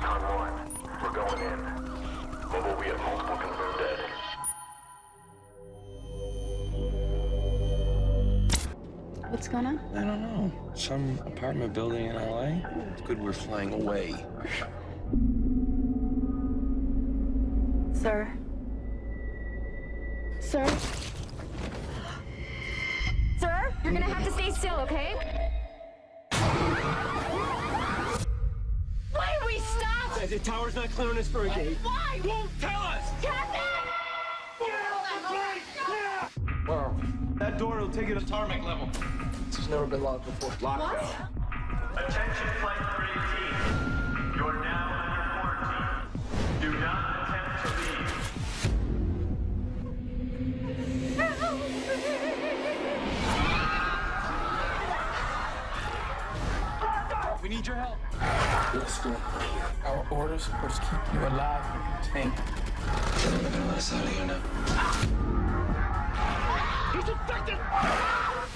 Recon 1, we're going in. Mobile, we have multiple confirmed dead. What's going on? I don't know. Some apartment building in LA. It's good we're flying away. Sir? Sir? Sir, you're gonna have to stay still, okay? Why are we stopped? The tower's not clearing us for a gate. Why? Won't tell us! Captain! Where? That door will take you to tarmac level. This has never been locked before. Lockdown. Attention Flight 318. You're now under quarantine. Do not attempt to leave. We need your help. Listen, our orders are to keep you alive and contained. They're not gonna let us out of here now. He's infected!